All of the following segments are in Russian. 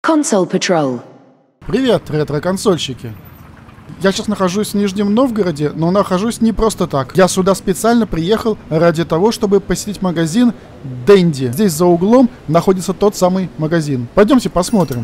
Console Patrol. Привет, ретро-консольщики! Я сейчас нахожусь в Нижнем Новгороде, но нахожусь не просто так. Я сюда специально приехал ради того, чтобы посетить магазин Dendy. Здесь за углом находится тот самый магазин. Пойдемте посмотрим.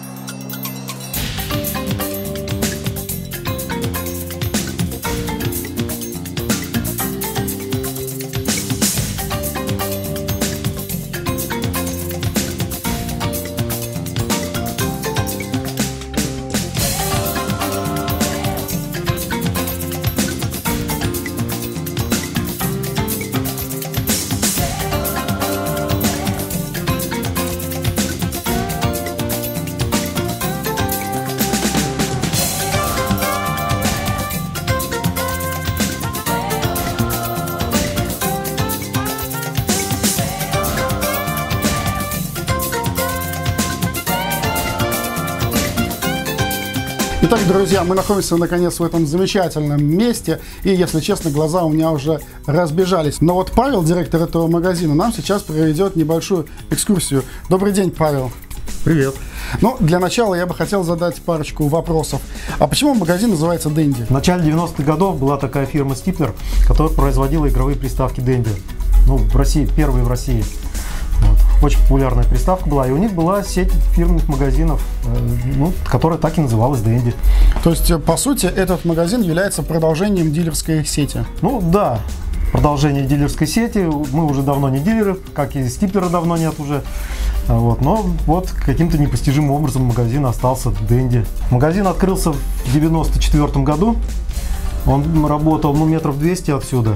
Итак, друзья, мы находимся наконец в этом замечательном месте, и, если честно, глаза у меня уже разбежались. Но вот Павел, директор этого магазина, нам сейчас проведет небольшую экскурсию. Добрый день, Павел. Привет. Ну, для начала я бы хотел задать парочку вопросов. А почему магазин называется Dendy? В начале 90-х годов была такая фирма Stipler, которая производила игровые приставки Dendy. Ну, в России, первые в России. Вот. Очень популярная приставка была, и у них была сеть фирменных магазинов, которая так и называлась Dendy. То есть, по сути, этот магазин является продолжением дилерской сети? Ну, да, продолжение дилерской сети. Мы уже давно не дилеры, как и Стиплера давно нет уже. Вот. Но вот каким-то непостижимым образом магазин остался Dendy. Магазин открылся в 94 году. Он работал, метров 200 отсюда.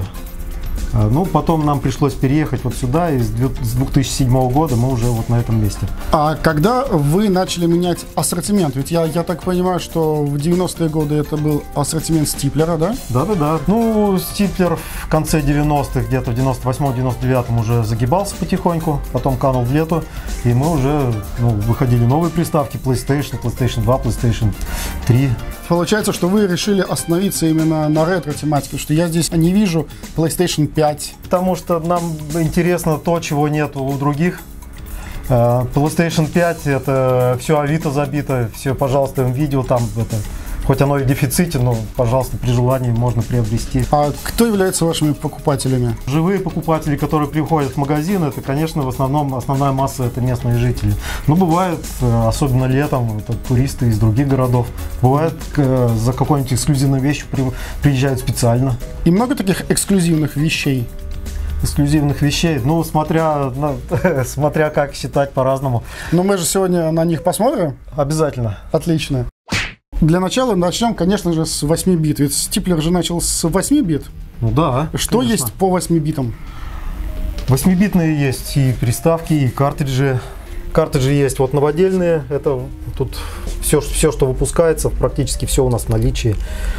Ну, потом нам пришлось переехать вот сюда, и с 2007 года мы уже вот на этом месте. А когда вы начали менять ассортимент? Ведь я так понимаю, что в 90-е годы это был ассортимент Стиплера, да? Да. Ну, Стиплер в конце 90-х, где-то в 98-99 уже загибался потихоньку, потом канул в лету, и мы уже выходили новые приставки, PlayStation 2, PlayStation 3. Получается, что вы решили остановиться именно на ретро-тематике, потому что я здесь не вижу PlayStation 5. Потому что нам интересно то, чего нет у других. PlayStation 5 это все Авито забито, все, пожалуйста, видео там это. Хоть оно и в дефиците, но, пожалуйста, при желании можно приобрести. А кто является вашими покупателями? Живые покупатели, которые приходят в магазин, это, конечно, в основном основная масса это местные жители. Но бывает, особенно летом, это туристы из других городов. Бывает, за какой-нибудь эксклюзивной вещью приезжают специально. И много таких эксклюзивных вещей? Эксклюзивных вещей, смотря как считать по-разному. Но мы же сегодня на них посмотрим? Обязательно. Отлично. Для начала начнем, конечно же, с 8 бит. Ведь Стиплер же начал с 8 бит. Ну да. Что конечно. Есть по 8 битам? 8-битные есть и приставки, и картриджи. Картриджи есть вот новодельные. Это тут все, что выпускается, практически все у нас в наличии.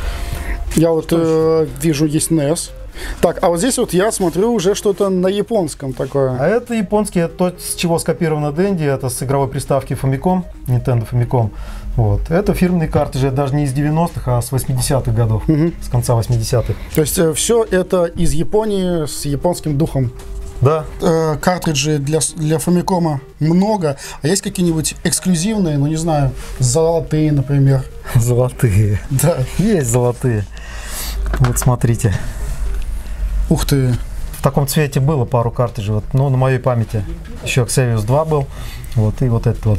Я вот вижу, есть NES. Так, а вот здесь вот я смотрю уже что-то на японском такое. А это японский, это то, с чего скопировано Dendy, это с игровой приставки Famicom, Nintendo Famicom. Вот. Это фирменные картриджи, даже не из 90-х, а с 80-х годов, с конца 80-х. То есть все это из Японии с японским духом? Да. Картриджи для Famicom много, а есть какие-нибудь эксклюзивные, не знаю, золотые, например? Золотые? Да. Есть золотые. Вот смотрите. Ух ты! В таком цвете было пару картриджей, вот, на моей памяти. Еще Xevious 2 был, вот, и вот этот вот.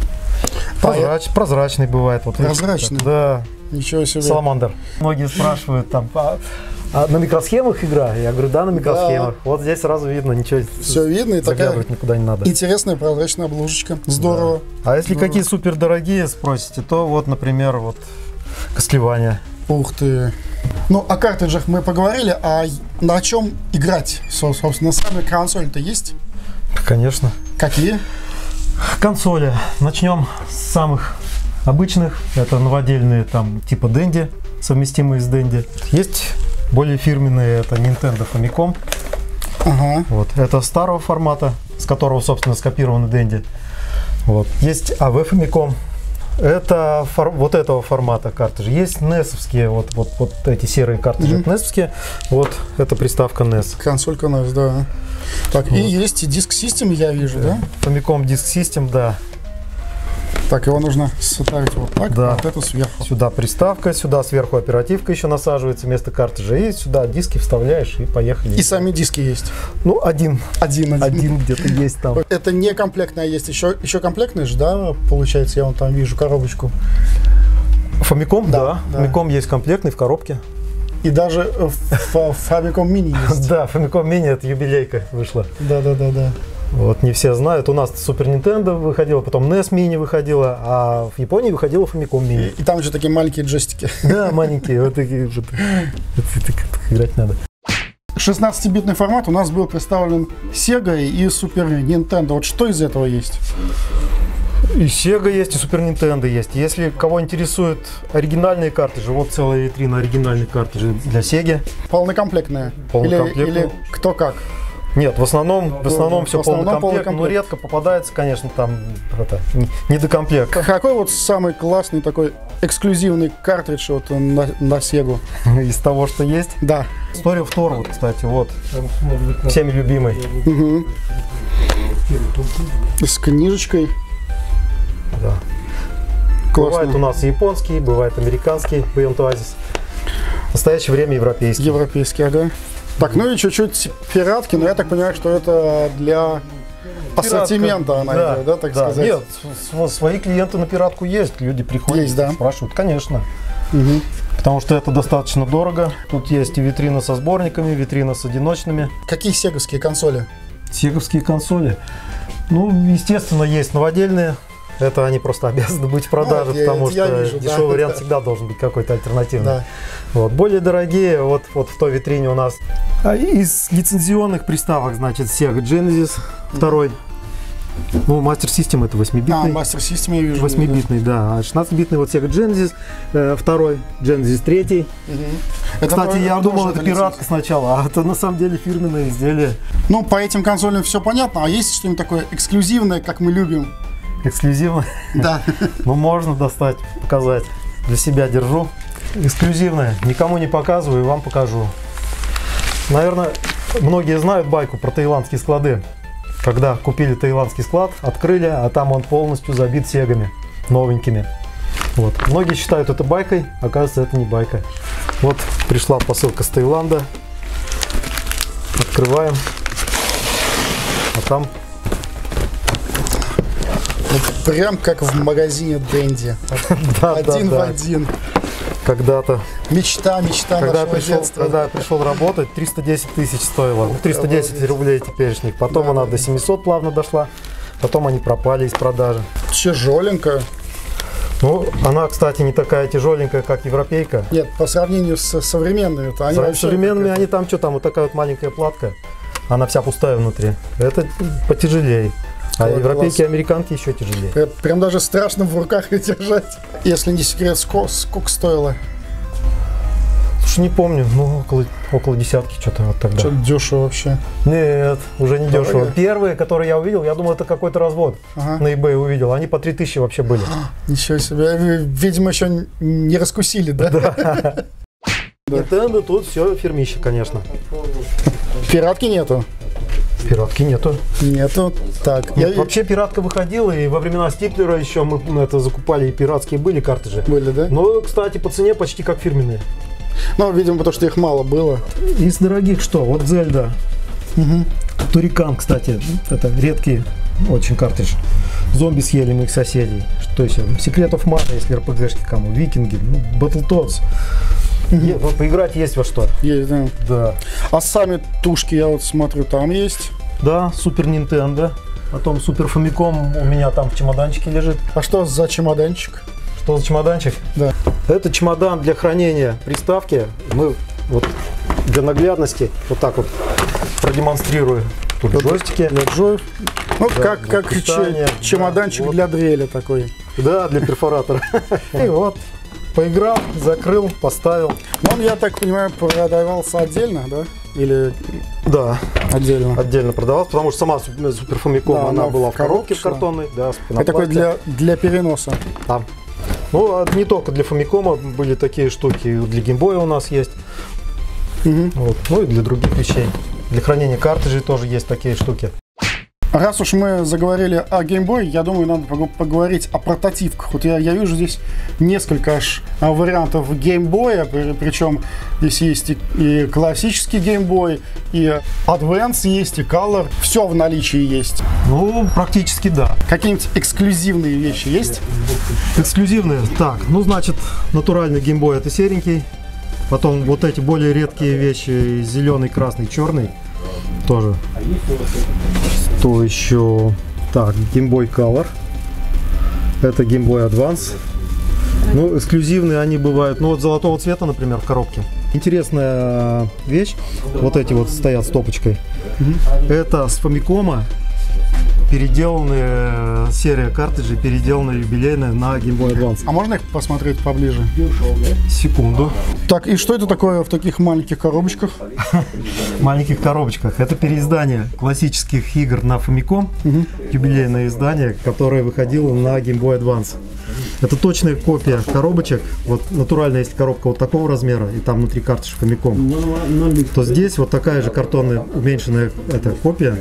Прозрачный бывает. Вот, прозрачный? Да. Ничего себе. Саламандр. Многие спрашивают, а на микросхемах игра? Я говорю, да, на микросхемах. Да. Вот здесь сразу видно, ничего. Все видно, и такая никуда не надо. Интересная прозрачная обложечка. Здорово. Да. А если какие супер дорогие спросите, то вот, например, вот Castlevania. Ух ты! Ну, о картриджах мы поговорили, а на чем играть? Собственно, сами консоли-то есть? Конечно. Какие? Консоли. Начнем с самых обычных. Это новодельные, там, типа Dendy, совместимые с Dendy. Есть более фирменные, это Nintendo Famicom. Ага. Вот. Это старого формата, с которого, собственно, скопированы Dendy. Вот. Есть AV Famicom. Это вот этого формата картриджи. Есть NES-овские, вот эти серые картриджи NES-овские. Вот эта приставка NES. Консолька NES, да. Так, вот. И есть Disk System, я вижу, да? Famicom Disk System, да. Так, его нужно ставить вот так, Да. вот эту сверху. Сюда приставка, сюда сверху оперативка еще насаживается вместо картриджа. И сюда диски вставляешь и поехали. И сами диски есть. Ну, один Один. где-то есть там. Это не комплектная есть. Еще комплектная же, да, получается, я вон там вижу коробочку. Famicom, да. Да. Famicom есть комплектный в коробке. И даже Famicom Mini есть. Да, Famicom Mini, это юбилейка вышла. Да. Вот, не все знают. У нас Super Nintendo выходила, потом NES Mini выходила, а в Японии выходила Famicom Mini. И там же такие маленькие джойстики. Да, маленькие, вот такие. Играть надо. 16-битный формат у нас был представлен Sega и Super Nintendo. Вот что из этого есть? И Sega есть, и Super Nintendo есть. Если кого интересуют оригинальные картриджи, вот целая витрина оригинальных картриджей для Sega. Полнокомплектные? Полнокомплектные. Или кто как? Нет, в основном все В основном полнокомплект, но полнокомплект. редко попадается, конечно, там недокомплект. Какой вот самый классный такой эксклюзивный картридж вот на Sega? Из того, что есть. Да. История Втор, вот, кстати, вот. Всеми любимый. Угу. С книжечкой. Да. Классно. Бывает у нас и японский, бывает американский Beyond Oasis. В настоящее время европейский. Европейский, ага. Так, ну и чуть-чуть пиратки, но я так понимаю, что это для ассортимента она идет, да, так сказать? Нет, свои клиенты на пиратку есть, люди приходят, Есть, да? спрашивают, конечно. Угу. Потому что это достаточно дорого. Тут есть и витрина со сборниками, витрина с одиночными. Какие сеговские консоли? Сеговские консоли. Ну, естественно, есть новодельные. Это они просто обязаны быть в продаже, потому что вижу, дешевый да, вариант да. всегда должен быть какой-то альтернативный. Да. Вот. Более дорогие, вот в той витрине у нас. А из лицензионных приставок, значит, Sega Genesis 2. Ну, Master System это 8-битный. Master System я вижу. 8-битный, да. А 16-битный вот Sega Genesis 2, Genesis 3. Это Кстати, я тоже думал, это пиратка сначала, а это на самом деле фирменное изделие. Ну, по этим консолям все понятно, а есть что-нибудь такое эксклюзивное, как мы любим? Эксклюзивно. Да. Ну, можно достать, показать. Для себя держу. Эксклюзивное. Никому не показываю и вам покажу. Наверное, многие знают байку про таиландские склады. Когда купили таиландский склад, открыли, а там он полностью забит сегами новенькими. Вот. Многие считают это байкой, оказывается, это не байка. Вот пришла посылка с Таиланда. Открываем. А там Прям как в магазине Dendy. Один в один. Когда-то. Мечта Когда нашего детства. я пришел работать, 310 тысяч стоило. 310 рублей теперешних. Потом она до 700 плавно дошла. Потом они пропали из продажи. Тяжеленькая. Ну, она, кстати, не такая тяжеленькая, как европейка. Нет, по сравнению с современными-то они вообще... Современными они там что там, вот такая вот маленькая платка. Она вся пустая внутри. Это потяжелее. А Класс. европейки и американки еще тяжелее. Прям даже страшно в руках их держать. Если не секрет, сколько стоило? Слушай, не помню, ну около десятки что-то вот тогда. Что-то дешево вообще. Нет, уже не Дорого? дешево. Первые, которые я увидел, я думал, это какой-то развод. Ага. На eBay увидел. Они по 3000 вообще были. Ничего себе. Видимо, еще не раскусили, да? Nintendo тут все фирмище, конечно. Пиратки нету? Пиратки нету. Нету. Так. Вообще пиратка выходила, и во времена Стиплера еще мы это закупали, и пиратские были картриджи. Были, да? Но, кстати, по цене почти как фирменные. Ну, видимо, потому что их мало было. Из дорогих что? Вот Зельда. Турикан, кстати, это редкий очень картридж. Зомби съели моих соседей. Что еще? Secret of Mana, если РПГшки кому. Викинги, Battletoads. Поиграть есть во что. Есть, да. Да. А сами тушки, я вот смотрю, там есть. Да, Super Nintendo. Потом Super Famicom у меня там в чемоданчике лежит. А что за чемоданчик? Что за чемоданчик? Да. Это чемодан для хранения приставки. Мы вот для наглядности вот так вот продемонстрирую. Тут джойстики. Для джоев. Ну, Да, как питание, чемоданчик да, вот. для дрели такой. Да, для перфоратора. И вот, поиграл, закрыл, поставил. Но он, я так понимаю, продавался отдельно, да? Или Да, отдельно? отдельно продавался, потому что сама Super Famicom, Да, она она была в в коробке коробке шла. картонной. Да, с Это такой пенопластом. для переноса. Да. Ну, а не только для Famicom были такие штуки, и для Game Boy у нас есть. Мгм. Вот. Ну и для других вещей. Для хранения картриджей тоже есть такие штуки. Раз уж мы заговорили о Game Boy, я думаю, надо поговорить о портативках. Вот я вижу здесь несколько аж вариантов Game Boy, причем здесь есть и классический Game Boy, и Advance есть, и Color. Все в наличии есть. Ну, практически да. Какие-нибудь эксклюзивные вещи есть? Эксклюзивные? Так, ну, значит, натуральный Game Boy это серенький. Потом вот эти более редкие вещи, зеленый, красный, черный, тоже. Что еще? Так, Game Boy Color. Это Game Boy Advance. Ну, эксклюзивные они бывают. Ну, вот золотого цвета, например, в коробке. Интересная вещь. Вот эти вот стоят стопочкой. Это с Famicom переделанная серия картриджей, переделанная юбилейная на Game Boy Advance. А можно их посмотреть поближе? Секунду. Так, и что это такое в таких маленьких коробочках? Маленьких коробочках. Это переиздание классических игр на Famicom, юбилейное издание, которое выходило на Game Boy Advance. Это точная копия коробочек. Вот натурально, если коробка вот такого размера, и там внутри картридж Famicom, то здесь вот такая же картонная уменьшенная копия,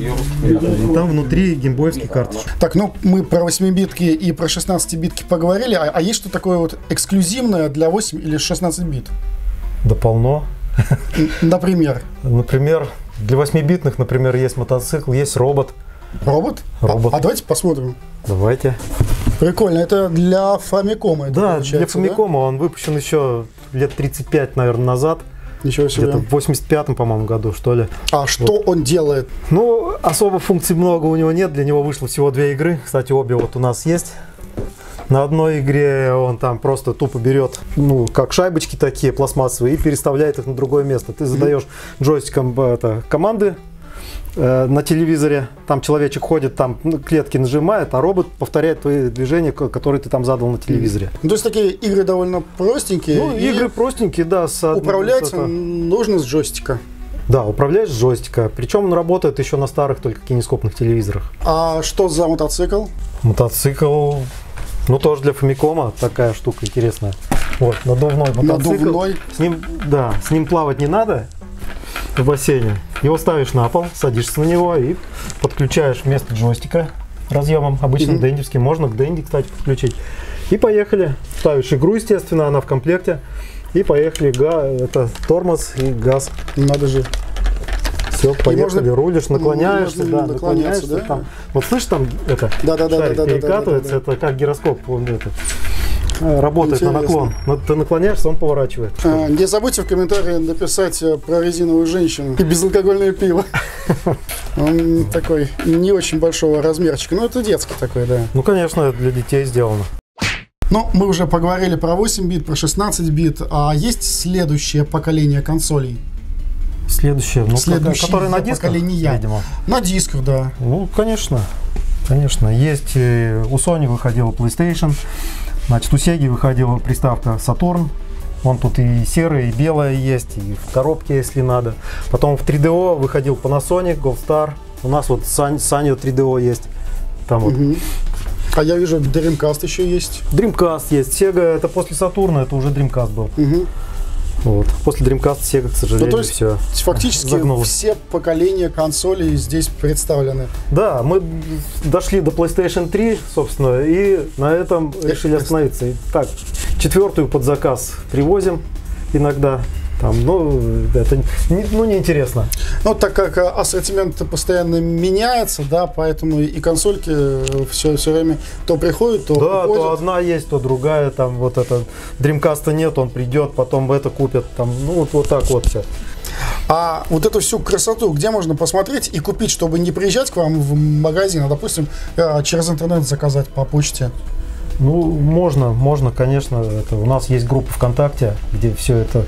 и там внутри геймбоевский картридж. Так, ну мы про 8-битки и про 16-битки поговорили, а есть что такое вот эксклюзивное для 8 или 16 бит? Да полно. Например? Например, для 8-битных, например, есть мотоцикл, есть робот. Робот? Робот. А давайте посмотрим. Давайте. Прикольно, это для Famicom. Да, для Famicom, да? Он выпущен еще лет 35, наверное, назад. Ничего себе. Где-то в 85-м, по-моему, году, что ли. А что он делает? Ну, особо функций много у него нет. Для него вышло всего 2 игры. Кстати, обе вот у нас есть. На одной игре он там просто тупо берет, ну, как шайбочки такие пластмассовые, и переставляет их на другое место. Ты задаешь джойстиком команды на телевизоре, там человечек ходит, там клетки нажимает, а робот повторяет твои движения, которые ты там задал на телевизоре. То есть такие игры довольно простенькие. Ну, игры простенькие, да. Управлять нужно с джойстика. Да, управляешь с джойстика. Причем он работает еще на старых только кинескопных телевизорах. А что за мотоцикл? Мотоцикл, ну, тоже для Famicom такая штука интересная. Вот, надувной мотоцикл. Надувной? С ним плавать не надо в бассейне. Его ставишь на пол, садишься на него и подключаешь вместо джойстика разъемом, обычно дендевским. Можно к денди, кстати, подключить. И поехали. Ставишь игру, естественно, она в комплекте. И поехали. Это тормоз и газ. Надо же. Все, поехали, рулишь, наклоняешься, да, наклоняешься. Да? Там. Вот слышишь, там это шарик перекатывается, это как гироскоп. Работает на наклон. Ты наклоняешься, он поворачивает. Не забудьте в комментарии написать про резиновую женщину и безалкогольное пиво. Он такой не очень большого размерчика. Ну, это детский такой, да. Ну, конечно, для детей сделано. Ну, мы уже поговорили про 8 бит, про 16 бит. А есть следующее поколение консолей? Следующее, которое на дисках, видимо. На дисках, да. Ну, конечно. Конечно. Есть, у Sony выходила PlayStation. Значит, у Sega выходила приставка Saturn. Вон тут и серая, и белая есть, и в коробке, если надо. Потом в 3DO выходил Panasonic, Goldstar. У нас вот Sanyo 3DO есть. Там вот. А я вижу, Dreamcast еще есть. Dreamcast есть. Sega, это после Saturn, это уже Dreamcast был. Вот. После Dreamcast Sega, к сожалению, ну, то есть, все фактически загнулось. Все поколения консолей здесь представлены. Да, мы дошли до PlayStation 3, собственно, и на этом решили остановиться. И так, 4-ю под заказ привозим иногда. Там, ну, это неинтересно. Ну, так как ассортимент постоянно меняется, да, поэтому и консольки все время то приходят, то уходят. То одна есть, то другая, там вот это Dreamcast нет, он придет, потом это купят, там, ну, вот так вот все. А вот эту всю красоту где можно посмотреть и купить, чтобы не приезжать к вам в магазин, а, допустим, через интернет заказать по почте? Ну, можно, конечно. У нас есть группа ВКонтакте, где все это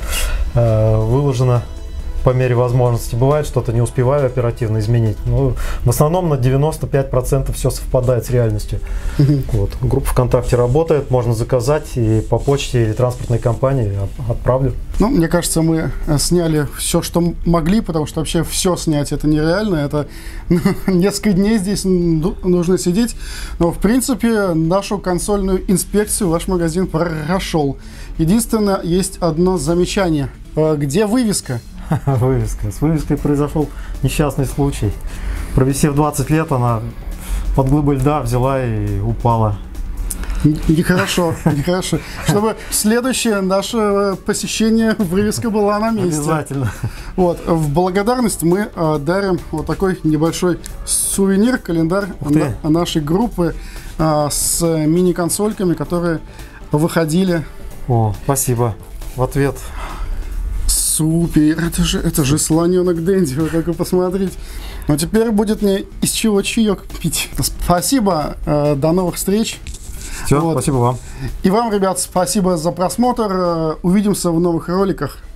выложено по мере возможности. Бывает, что-то не успеваю оперативно изменить. Но в основном на 95% все совпадает с реальностью. Вот. Группа ВКонтакте работает, можно заказать и по почте или транспортной компании отправлю. Ну, мне кажется, мы сняли все, что могли, потому что вообще все снять это нереально. Это несколько дней здесь нужно сидеть. Но, в принципе, нашу консольную инспекцию ваш магазин прошел. Единственное, есть одно замечание. Где вывеска? Вывеска. С вывеской произошел несчастный случай. Провисев 20 лет, она под глыбой льда взяла и упала. Нехорошо, нехорошо. Чтобы следующее наше посещение вывеска была на месте. Обязательно. Вот, в благодарность мы дарим вот такой небольшой сувенир, календарь нашей группы с мини-консольками, которые выходили. О, спасибо. В ответ. Супер, это же слоненок Дэнди, как вы посмотрите. Но теперь будет мне из чего чаек пить. Спасибо, до новых встреч. Все, вот. Спасибо вам. И вам, ребят, спасибо за просмотр. Увидимся в новых роликах.